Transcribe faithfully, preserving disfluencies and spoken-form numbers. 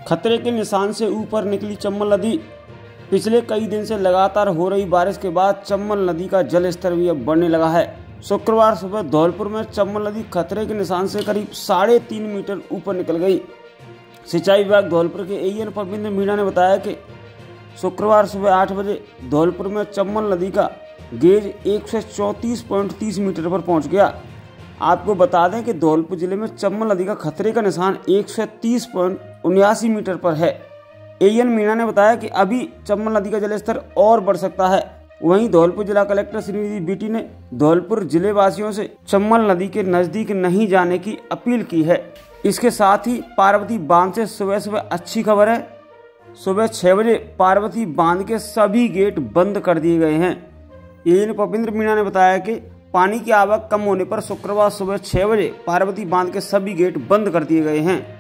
खतरे के निशान से ऊपर निकली चंबल नदी। पिछले कई दिन से लगातार हो रही बारिश के बाद चंबल नदी का जल स्तर भी अब बढ़ने लगा है। शुक्रवार सुबह धौलपुर में चंबल नदी खतरे के निशान से करीब साढ़े तीन मीटर ऊपर निकल गई। सिंचाई विभाग धौलपुर के एईएन परविंद्र मीणा ने बताया कि शुक्रवार सुबह आठ बजे धौलपुर में चंबल नदी का गेज एक सौ चौंतीस पॉइंट तीस मीटर पर पहुंच गया। आपको बता दें कि धौलपुर जिले में चंबल नदी का खतरे का निशान एक सौ तीस पॉइंट उन्यासी मीटर पर है। एईएन मीणा ने बताया कि अभी चंबल नदी का जलस्तर और बढ़ सकता है। वहीं धौलपुर जिला कलेक्टर श्रीनिधि बीटी ने धौलपुर जिले वासियों से चंबल नदी के नजदीक नहीं जाने की अपील की है। इसके साथ ही पार्वती बांध से सुबह सुबह अच्छी खबर है। सुबह छह बजे पार्वती बांध के सभी गेट बंद कर दिए गए हैं। एईएन परविंद्र मीणा ने बताया कि पानी की आवक कम होने पर शुक्रवार सुबह छह बजे पार्वती बांध के सभी गेट बंद कर दिए गए हैं।